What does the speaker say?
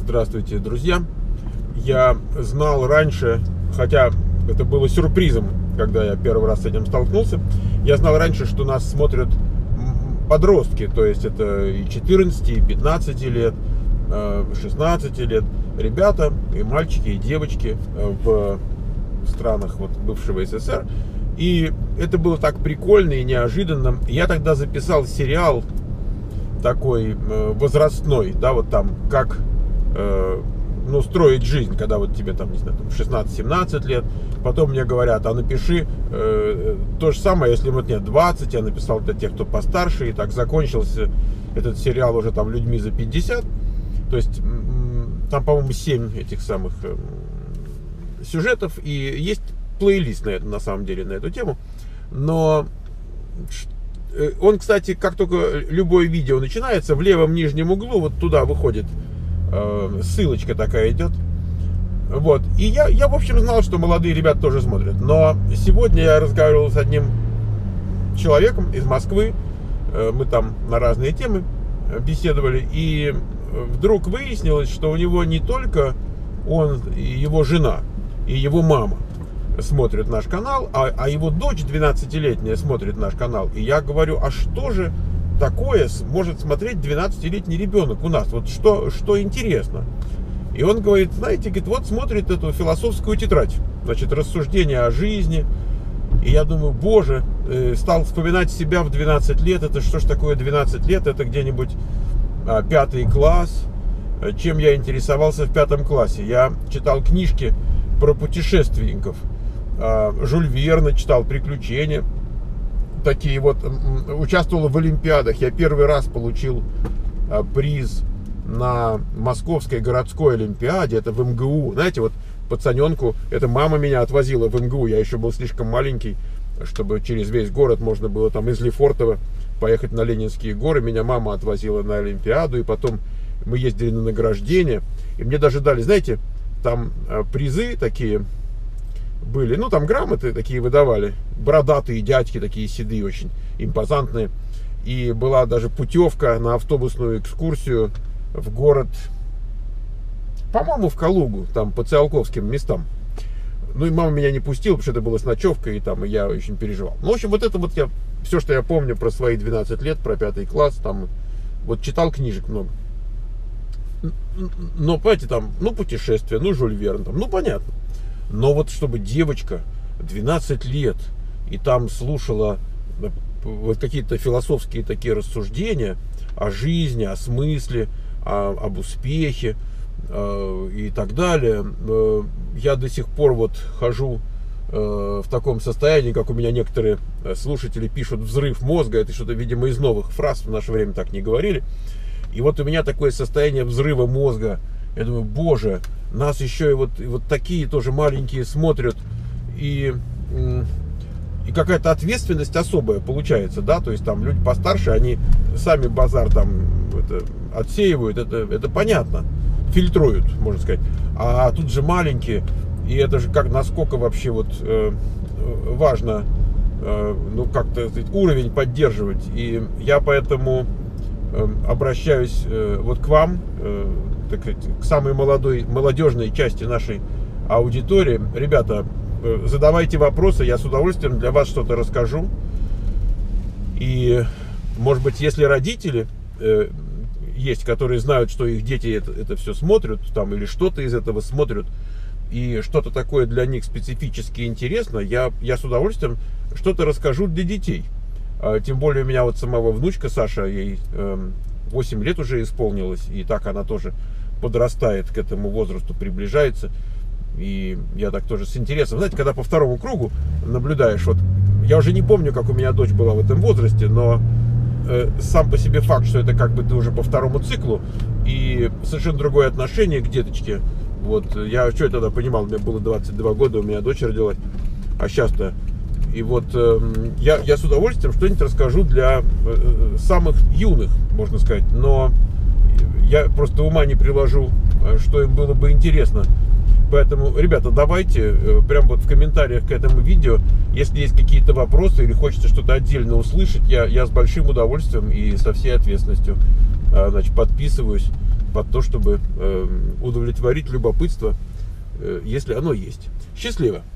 Здравствуйте, друзья. Я знал раньше, хотя это было сюрпризом, когда я первый раз с этим столкнулся, я знал раньше, что нас смотрят подростки, то есть это и 14, и 15 лет, 16 лет ребята, и мальчики, и девочки в странах вот бывшего СССР. И это было так прикольно и неожиданно. Я тогда записал сериал такой возрастной, да, вот там, как строить жизнь, когда вот тебе там, не знаю, 16-17 лет. Потом мне говорят, а напиши то же самое, если вот нет 20, я написал для тех, кто постарше, и так закончился этот сериал уже там людьми за 50. То есть там, по-моему, 7 этих самых сюжетов, и есть плейлист на самом деле на эту тему. Но он, кстати, как только любое видео начинается, в левом нижнем углу вот туда выходит ссылочка такая идет. Вот. И я в общем знал, что молодые ребята тоже смотрят. Но сегодня я разговаривал с одним человеком из Москвы. Мы там на разные темы беседовали. И вдруг выяснилось, что у него не только он и его жена, и его мама смотрят наш канал, а его дочь 12-летняя смотрит наш канал. И я говорю, а что же такое может смотреть 12-летний ребенок у нас? Вот что интересно. И он говорит, знаете, вот смотрит эту философскую тетрадь, значит, рассуждения о жизни. И я думаю, боже, стал вспоминать себя в 12 лет. Это что ж такое 12 лет? Это где-нибудь 5 класс. Чем я интересовался в 5 классе? Я читал книжки про путешественников. Жюль Верна читал, приключения. Такие вот, участвовал в олимпиадах. Я первый раз получил приз на Московской городской олимпиаде. Это в МГУ. Знаете, вот пацаненку, это мама меня отвозила в МГУ. Я еще был слишком маленький, чтобы через весь город можно было там из Лефортово поехать на Ленинские горы. Меня мама отвозила на олимпиаду, и потом мы ездили на награждение. И мне даже дали, знаете, там призы такие были, ну там грамоты такие выдавали, бородатые дядьки, такие седые, очень импозантные. И была даже путевка на автобусную экскурсию в город, по-моему, в Калугу, там по Циолковским местам. Ну и мама меня не пустила, потому что это было с ночевкой, и я очень переживал. Ну, в общем, вот это вот все, что я помню про свои 12 лет, про 5 класс, там вот читал книжек много. Но, понимаете, там, путешествия, Жюль Верн, там, понятно. Но вот чтобы девочка 12 лет и там слушала вот какие-то философские такие рассуждения о жизни, о смысле, об успехе и так далее, я до сих пор вот хожу в таком состоянии, как у меня некоторые слушатели пишут, взрыв мозга. Это что-то, видимо, из новых фраз, в наше время так не говорили. И вот у меня такое состояние взрыва мозга. Я думаю, боже, нас еще и вот такие тоже маленькие смотрят, и какая-то ответственность особая получается, да, то есть там люди постарше, они сами базар там отсеивают, это понятно, фильтруют, можно сказать, а тут же маленькие, и это же насколько вообще вот важно, как-то уровень поддерживать, и я поэтому обращаюсь вот к вам, так сказать, к самой молодежной части нашей аудитории. Ребята, задавайте вопросы, я с удовольствием для вас что-то расскажу. И, может быть, если родители есть, которые знают, что их дети это все смотрят, там, или что-то из этого смотрят, и что-то такое для них специфически интересно, я с удовольствием что-то расскажу для детей. Тем более у меня вот самого внучка Саша, ей 8 лет уже исполнилось, и так она тоже подрастает, к этому возрасту приближается. И я так тоже с интересом, знаете, когда по второму кругу наблюдаешь, вот я уже не помню, как у меня дочь была в этом возрасте, но сам по себе факт, что это как бы ты уже по второму циклу, и совершенно другое отношение к деточке. Вот я что тогда понимал, у меня было 22 года, у меня дочь родилась, а сейчас-то. И вот я с удовольствием что-нибудь расскажу для самых юных, можно сказать, но я просто ума не приложу, что им было бы интересно. Поэтому, ребята, давайте прям вот в комментариях к этому видео, если есть какие-то вопросы или хочется что-то отдельно услышать, я с большим удовольствием и со всей ответственностью, значит, подписываюсь под то, чтобы удовлетворить любопытство, если оно есть. Счастливо!